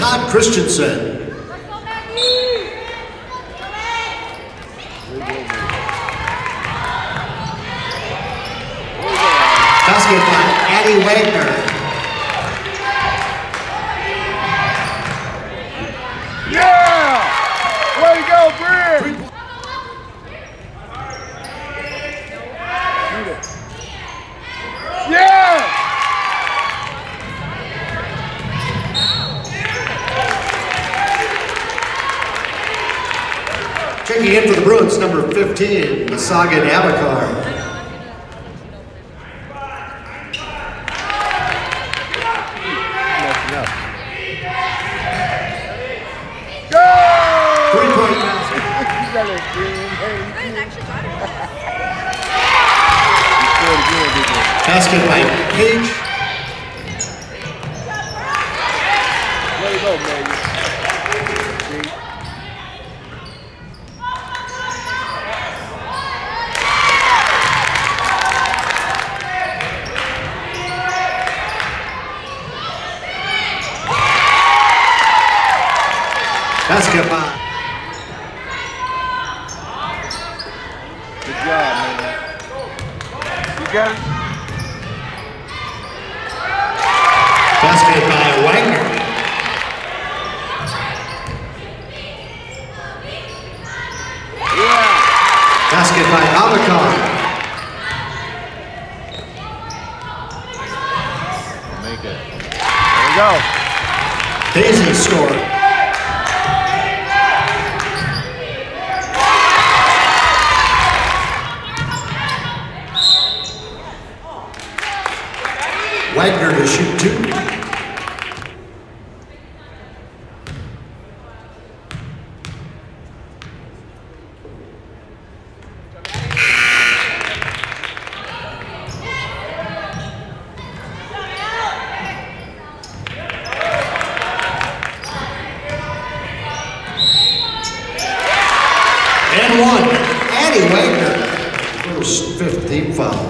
Todd Christensen. Basket by Addie Wagner. Yeah! Way to go, Brent! Yeah! Checking in for the Bruins, number 15, Masagan Abakar. Go! 3-point basket. Basket by Paige. Way to go, baby. Basketball. Good job, man. You got it? Basket by Wagner. Yeah. Basket by Abakar. Make it. There we go. Daisy scored. Wagner to shoot 2. And 1. Addie Wagner. First 5th team foul.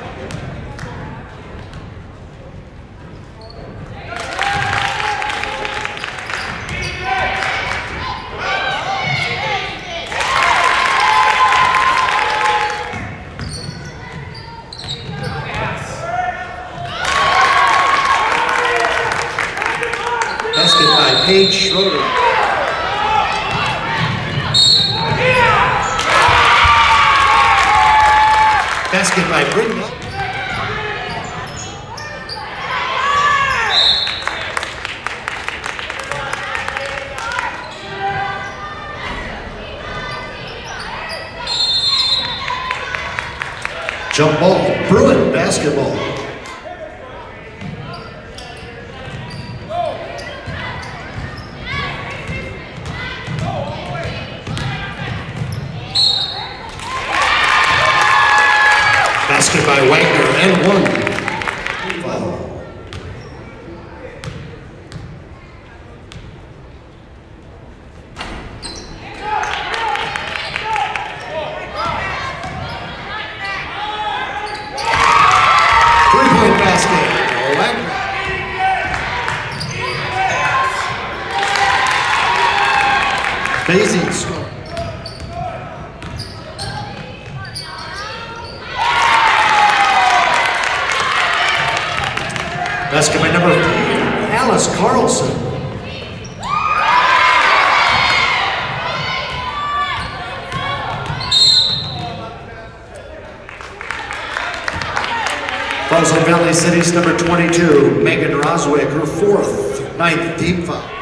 Basket by Paige Schroeder. Basket by Brittany. Jump ball, Bruin basketball. Basket by Wagner and 1. Foul. Three-point basket. Wagner. Daisy scored. Basket by number 3, Alice Carlson. Frozen Valley City's number 22, Megan Roswick, her 4th, 9th team foul.